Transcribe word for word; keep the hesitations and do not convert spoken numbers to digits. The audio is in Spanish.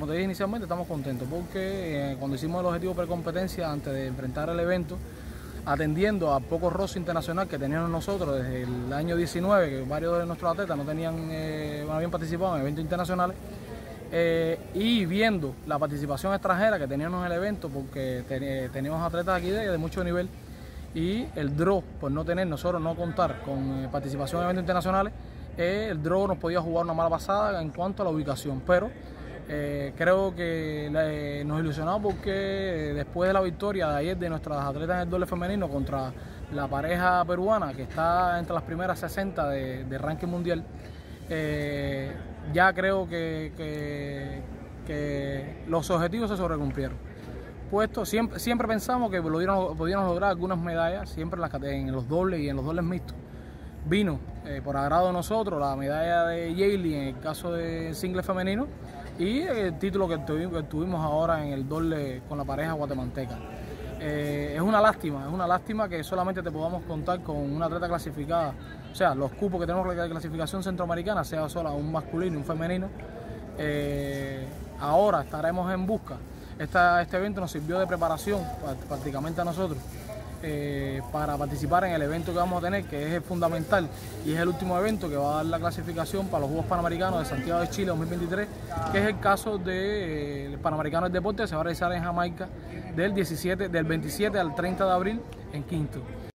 Como te dije inicialmente, estamos contentos porque eh, cuando hicimos el objetivo precompetencia antes de enfrentar el evento, atendiendo a poco roce internacional que teníamos nosotros desde el año diecinueve, que varios de nuestros atletas no, tenían, eh, no habían participado en eventos internacionales, eh, y viendo la participación extranjera que teníamos en el evento, porque ten, teníamos atletas aquí de, de mucho nivel, y el draw, por no tener nosotros, no contar con eh, participación en eventos internacionales, eh, el draw nos podía jugar una mala pasada en cuanto a la ubicación, pero Eh, creo que eh, nos ilusionamos porque después de la victoria de ayer de nuestras atletas en el doble femenino contra la pareja peruana que está entre las primeras sesenta de, de ranking mundial, eh, ya creo que, que, que los objetivos se sobrecumplieron. Puesto, siempre, siempre pensamos que podíamos, podíamos lograr algunas medallas, siempre en, las, en los dobles y en los dobles mixtos. Vino eh, por agrado de nosotros la medalla de Yailey en el caso de single femenino y el título que tuvimos, que tuvimos ahora en el doble con la pareja guatemalteca. Eh, es una lástima, es una lástima que solamente te podamos contar con una atleta clasificada, o sea, los cupos que tenemos de clasificación centroamericana, sea solo un masculino y un femenino. Eh, ahora estaremos en busca. Esta, este evento nos sirvió de preparación prácticamente a nosotros. Eh, para participar en el evento que vamos a tener, que es fundamental y es el último evento que va a dar la clasificación para los Juegos Panamericanos de Santiago de Chile dos mil veintitrés, que es el caso del eh, Panamericano del Deporte, que se va a realizar en Jamaica del, diecisiete, del veintisiete al treinta de abril en Quinto.